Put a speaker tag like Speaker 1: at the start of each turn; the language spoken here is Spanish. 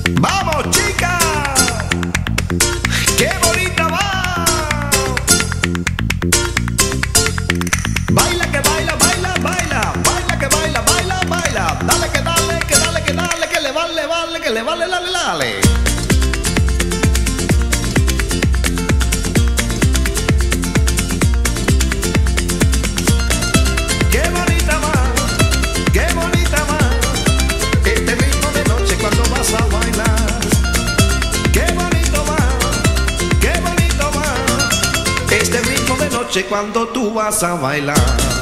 Speaker 1: ¡Vamos, chica! ¡Qué bonita va! Baila que baila, baila, baila. Baila que baila, baila, baila. Dale que dale, que dale, que dale, que le vale, vale, que le vale, dale, dale. ¡Qué bonita va! ¡Qué bonita va! Este ritmo de noche cuando vas a bailar. ¡Qué bonito va! ¡Qué bonito va! Este ritmo de noche cuando tú vas a bailar.